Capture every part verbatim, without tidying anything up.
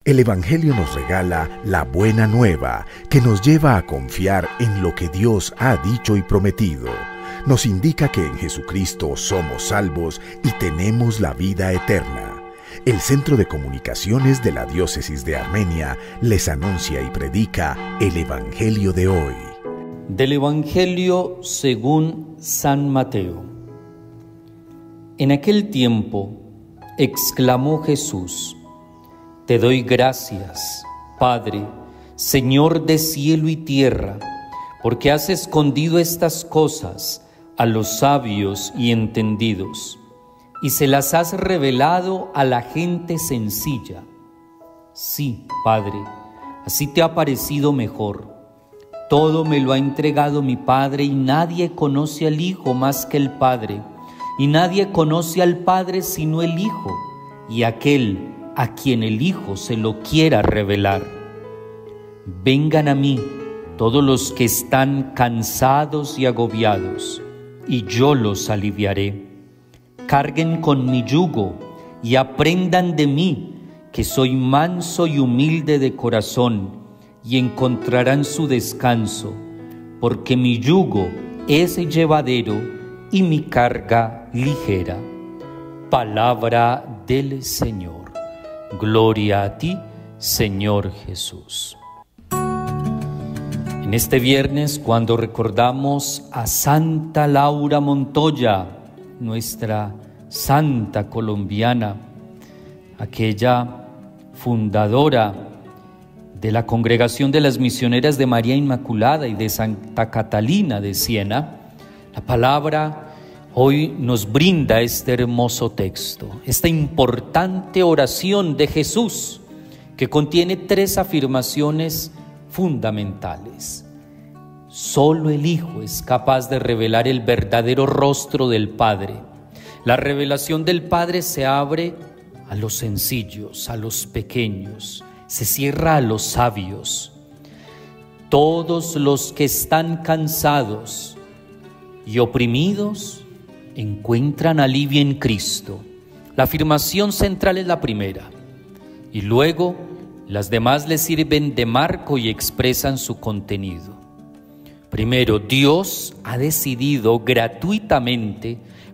El Evangelio nos regala la buena nueva que nos lleva a confiar en lo que Dios ha dicho y prometido. Nos indica que en Jesucristo somos salvos y tenemos la vida eterna. El Centro de Comunicaciones de la Diócesis de Armenia les anuncia y predica el Evangelio de hoy. Del Evangelio según San Mateo. En aquel tiempo exclamó Jesús: Te doy gracias, Padre, Señor de cielo y tierra, porque has escondido estas cosas a los sabios y entendidos, y se las has revelado a la gente sencilla. Sí, Padre, así te ha parecido mejor. Todo me lo ha entregado mi Padre, y nadie conoce al Hijo más que el Padre, y nadie conoce al Padre sino el Hijo, y aquel a quien el Hijo se lo quiera revelar. Vengan a mí todos los que están cansados y agobiados, y yo los aliviaré. Carguen con mi yugo y aprendan de mí, que soy manso y humilde de corazón, y encontrarán su descanso, porque mi yugo es llevadero y mi carga ligera. Palabra del Señor. Gloria a ti, Señor Jesús. En este viernes, cuando recordamos a Santa Laura Montoya, nuestra santa colombiana, aquella fundadora de la Congregación de las Misioneras de María Inmaculada y de Santa Catalina de Siena, la palabra hoy nos brinda este hermoso texto, esta importante oración de Jesús que contiene tres afirmaciones fundamentales. Solo el Hijo es capaz de revelar el verdadero rostro del Padre. La revelación del Padre se abre a los sencillos, a los pequeños, se cierra a los sabios. Todos los que están cansados y oprimidos encuentran alivio en Cristo. La afirmación central es la primera, y luego las demás le sirven de marco y expresan su contenido. Primero, Dios ha decidido gratuitamente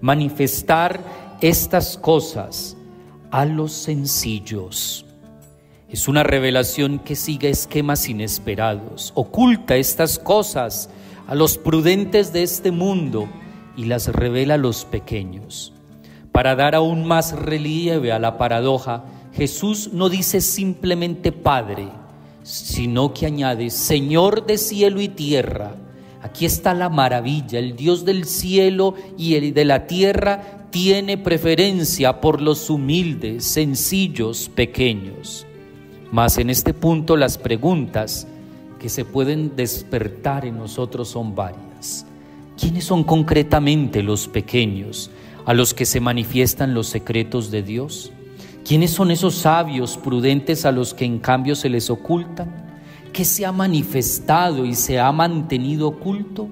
manifestar estas cosas a los sencillos. Es una revelación que sigue esquemas inesperados, oculta estas cosas a los prudentes de este mundo y las revela a los pequeños. Para dar aún más relieve a la paradoja, Jesús no dice simplemente Padre, sino que añade Señor de cielo y tierra. Aquí está la maravilla, el Dios del cielo y el de la tierra tiene preferencia por los humildes, sencillos, pequeños. Mas en este punto las preguntas que se pueden despertar en nosotros son varias. ¿Quiénes son concretamente los pequeños a los que se manifiestan los secretos de Dios? ¿Quiénes son esos sabios prudentes a los que en cambio se les ocultan? ¿Qué se ha manifestado y se ha mantenido oculto?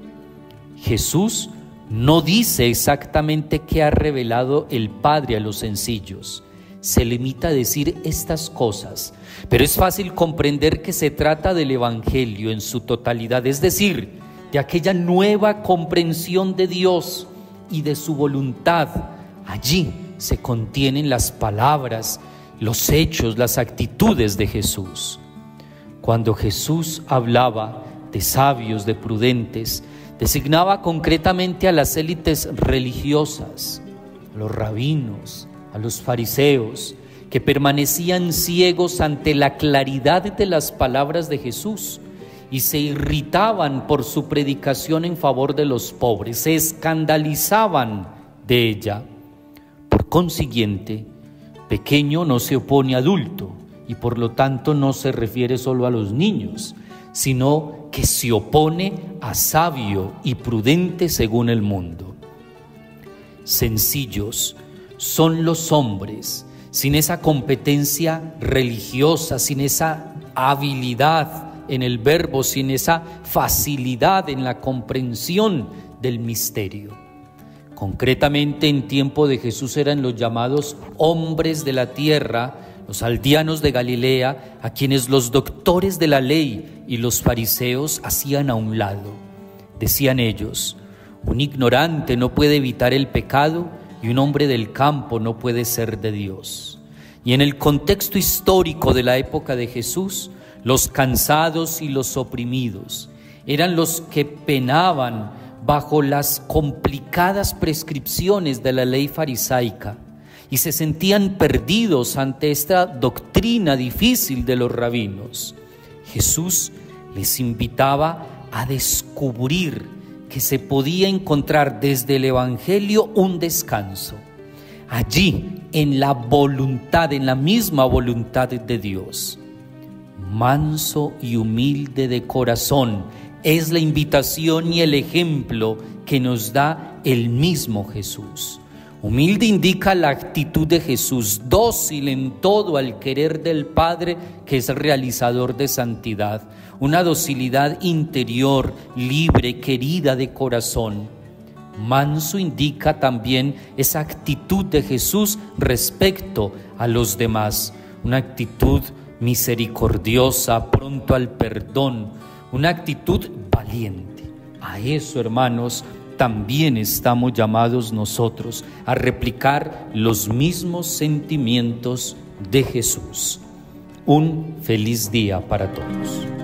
Jesús no dice exactamente qué ha revelado el Padre a los sencillos. Se limita a decir estas cosas, pero es fácil comprender que se trata del Evangelio en su totalidad, es decir, de aquella nueva comprensión de Dios y de su voluntad. Allí se contienen las palabras, los hechos, las actitudes de Jesús. Cuando Jesús hablaba de sabios, de prudentes, designaba concretamente a las élites religiosas, a los rabinos, a los fariseos, que permanecían ciegos ante la claridad de las palabras de Jesús y se irritaban por su predicación en favor de los pobres, se escandalizaban de ella. Por consiguiente, pequeño no se opone a adulto y por lo tanto no se refiere solo a los niños, sino que se opone a sabio y prudente según el mundo. Sencillos son los hombres sin esa competencia religiosa, sin esa habilidad en el verbo, sin esa facilidad en la comprensión del misterio. Concretamente en tiempo de Jesús eran los llamados hombres de la tierra los aldeanos de Galilea, a quienes los doctores de la ley y los fariseos hacían a un lado. Decían ellos: un ignorante no puede evitar el pecado y un hombre del campo no puede ser de Dios. Y en el contexto histórico de la época de Jesús, los cansados y los oprimidos eran los que penaban bajo las complicadas prescripciones de la ley farisaica y se sentían perdidos ante esta doctrina difícil de los rabinos. Jesús les invitaba a descubrir que se podía encontrar desde el Evangelio un descanso. Allí, en la voluntad, en la misma voluntad de Dios. Manso y humilde de corazón es la invitación y el ejemplo que nos da el mismo Jesús. Humilde indica la actitud de Jesús, dócil en todo al querer del Padre, que es realizador de santidad. Una docilidad interior, libre, querida de corazón. Manso indica también esa actitud de Jesús respecto a los demás. Una actitud misericordiosa, pronto al perdón. Una actitud valiente. A eso, hermanos, también estamos llamados nosotros a replicar los mismos sentimientos de Jesús. Un feliz día para todos.